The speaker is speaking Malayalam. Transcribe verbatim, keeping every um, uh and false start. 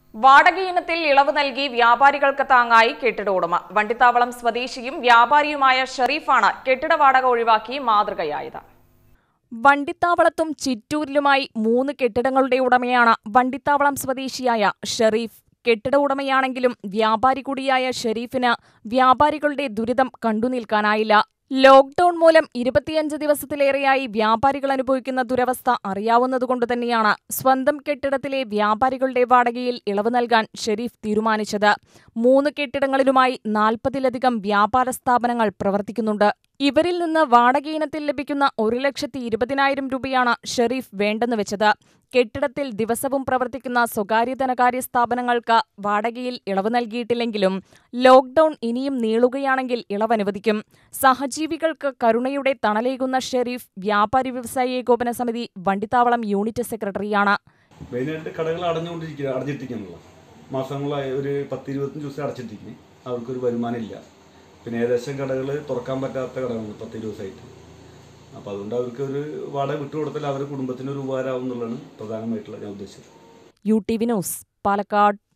വാടക ഇനത്തിൽ ഇളവ് നൽകി വ്യാപാരികൾക്ക് താങ്ങായി കെട്ടിട ഉടമ. വണ്ടിത്താവളം സ്വദേശിയും വ്യാപാരിയുമായ ഷെരീഫാണ് കെട്ടിട വാടക ഒഴിവാക്കി മാതൃകയായത്. വണ്ടിത്താവളത്തും ചിറ്റൂരിലുമായി മൂന്ന് കെട്ടിടങ്ങളുടെ ഉടമയാണ് വണ്ടിത്താവളം സ്വദേശിയായ ഷെരീഫ്. കെട്ടിട ഉടമയാണെങ്കിലും വ്യാപാരി കൂടിയായ ഷെരീഫിന് വ്യാപാരികളുടെ ദുരിതം കണ്ടുനിൽക്കാനായില്ല. ലോക്ഡൌൺ മൂലം ഇരുപത്തിയഞ്ച് ദിവസത്തിലേറെയായി വ്യാപാരികൾ അനുഭവിക്കുന്ന ദുരവസ്ഥ അറിയാവുന്നതുകൊണ്ട് തന്നെയാണ് സ്വന്തം കെട്ടിടത്തിലെ വ്യാപാരികളുടെ വാടകയിൽ ഇളവ് നൽകാൻ ഷെരീഫ് തീരുമാനിച്ചത്. മൂന്ന് കെട്ടിടങ്ങളിലുമായി നാൽപ്പതിലധികം വ്യാപാര സ്ഥാപനങ്ങൾ പ്രവർത്തിക്കുന്നുണ്ട്. ഇവരിൽ നിന്ന് വാടക ഇനത്തിൽ ലഭിക്കുന്ന ഒരു ലക്ഷത്തി ഇരുപതിനായിരം രൂപയാണ് ഷെരീഫ് വേണ്ടെന്ന് വെച്ചത്. കെട്ടിടത്തിൽ ദിവസവും പ്രവർത്തിക്കുന്ന സ്വകാര്യ ധനകാര്യ സ്ഥാപനങ്ങൾക്ക് വാടകയിൽ ഇളവ് നൽകിയിട്ടില്ലെങ്കിലും ലോക്ഡൌൺ ഇനിയും നീളുകയാണെങ്കിൽ ഇളവ് അനുവദിക്കും. സഹജീവികൾക്ക് കരുണയുടെ തണലേകുന്ന ഷെരീഫ് വ്യാപാരി വ്യവസായി ഏകോപന സമിതി വണ്ടിത്താവളം യൂണിറ്റ് സെക്രട്ടറിയാണ്. മെയിനായിട്ട് കടകൾ അടഞ്ഞുകൊണ്ടിരിക്കുക അടച്ചിട്ടിരിക്കുന്നില്ല മാസങ്ങളായി ഒരു പത്ത് ഇരുപത്തഞ്ച് ദിവസം അടച്ചിട്ടിരിക്കുന്നു. അവർക്കൊരു വരുമാനം ഇല്ല. പിന്നെ ഏകദേശം കടകൾ തുറക്കാൻ പറ്റാത്ത കടകളാണ് പത്ത് ഇരുപത് ദിവസമായിട്ട്. അപ്പോൾ അതുകൊണ്ട് അവർക്ക് ഒരു വാടക വിട്ടുകൊടുത്താൽ അവരുടെ കുടുംബത്തിന് ഒരു ഉപകാരമാവും എന്നുള്ളതാണ് പ്രധാനമായിട്ടുള്ള ഞാൻ ഉദ്ദേശിച്ചത്. U T V news, Palakkad.